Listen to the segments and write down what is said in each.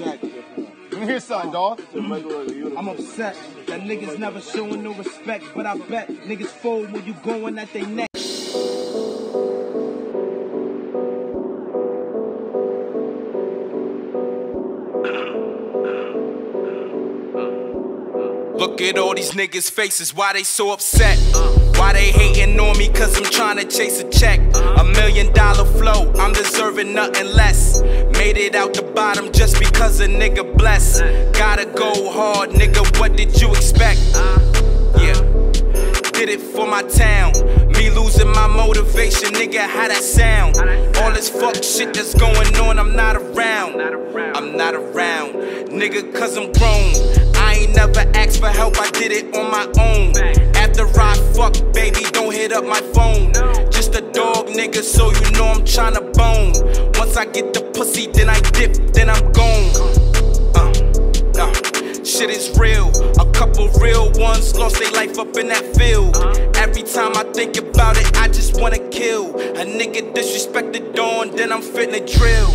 Let me hear something, dog. I'm upset that niggas never showing no respect, but I bet niggas fold when you going at they neck. Look at all these niggas' faces, why they so upset? Why they hating on me, cause I'm trying to chase a check. $1 million flow, I'm deserving nothing less. Made it out the bottom just because a nigga blessed. Gotta go hard, nigga, what did you expect? Yeah, did it for my town. Me losing my motivation, nigga, how that sound? All this fuck shit that's going on, I'm not around. I'm not around, nigga, cause I'm grown. I ain't never asked for help, I did it on my own. After I fuck, baby, don't hit up my phone. Just a dog, nigga, so you know I'm tryna bone. Once I get the pussy, then I dip, then I'm gone. Shit is real, a couple real ones lost their life up in that field. Every time I think about it, I just wanna kill. A nigga disrespect the dawn, then I'm finna drill.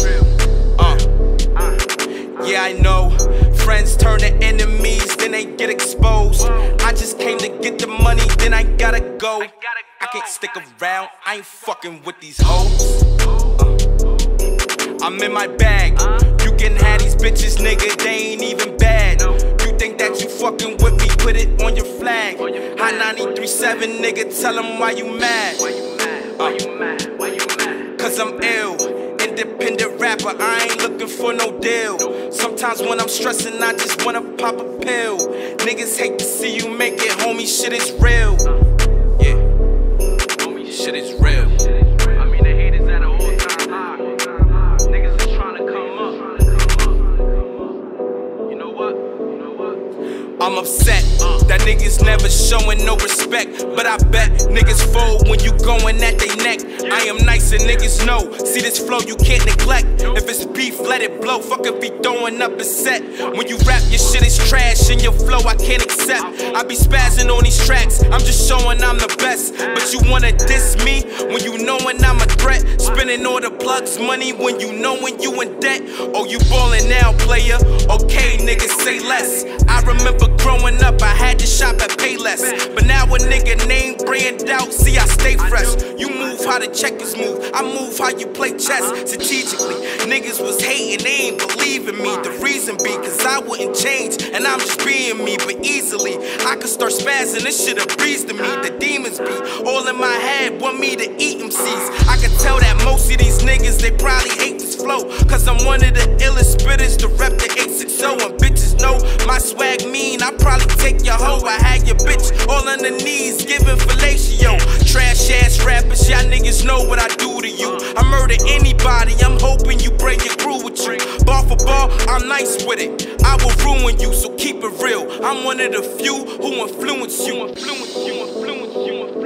Yeah, I know. Friends turn to enemies, then they get exposed. I just came to get the money, then I gotta go. I can't stick around, I ain't fucking with these hoes. I'm in my bag. You can have these bitches, nigga, they ain't even bad. You think that you fucking with me, put it on your flag. Hot 93.7, nigga, tell them why you mad. Cause I'm ill. Independent rapper, I ain't looking for no deal. Sometimes when I'm stressing, I just wanna pop a pill. Niggas hate to see you make it, homie, shit is real. Yeah, homie, shit is real. I mean, the haters at an all-time high. Niggas is trying to come up. You know what? I'm upset that niggas never showing no respect, but I bet niggas fold when you going at they neck. I am nice and niggas know. See this flow you can't neglect. If it's beef, let it blow. Fuck if be throwing up a set. When you rap, your shit is trash and your flow I can't accept. I be spazzing on these tracks. I'm just showing I'm the best. But you wanna diss me when you knowing I'm a threat. Spending all the plugs money when you knowing you in debt. Oh, you ballin' now, player? Okay, niggas, say less. I remember growing up, I had to shop at Payless. But now a nigga name brand out, see I stay fresh. You move how the checkers move, I move how you play chess strategically. Niggas was hating, they ain't believing me. The reason be, cause I wouldn't change, and I'm just being me. But easily, I could start spazzing, this shit a breeze to me. The demons be all in my head, want me to eat MCs. I can tell that most of these niggas, they probably hate this flow. Cause I'm one of the illest spitters to rep the 860. And bitches know my swag mean, I probably take your hoe. I had your bitch all on the knees, giving fellatio. Trash ass rappers, y'all niggas know what I do to you. I murder anybody, I'm hoping you bring your crew with you. Bar for bar, I'm nice with it. I will ruin you, so keep it real. I'm one of the few who influence you.